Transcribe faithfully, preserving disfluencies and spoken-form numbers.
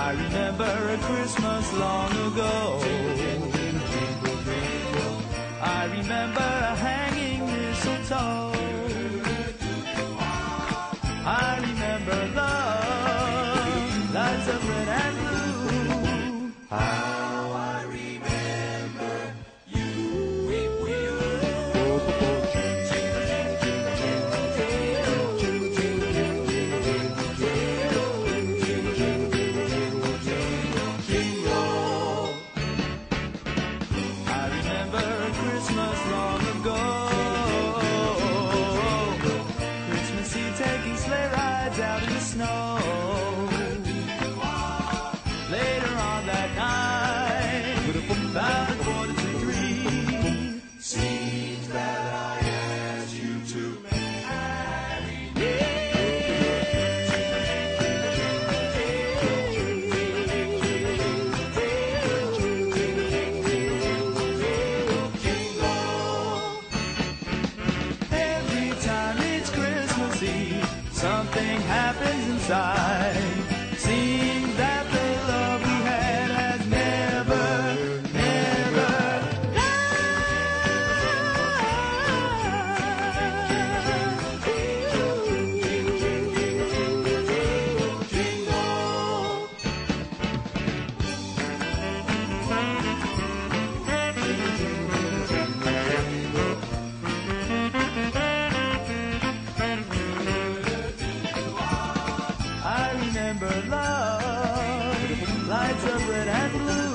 I remember a Christmas long ago. I remember a hanging mistletoe. I remember love, lights of red and blue. How I remember you. I remember Christmas long ago. Christmas Eve taking sleigh rides out in the snow. Later on that night, about a quarter to three, seems that I asked you to marry me. Every time it's Christmas Eve, something happens inside. Seems that the love we had has never, never I remember love, lights of red and blue.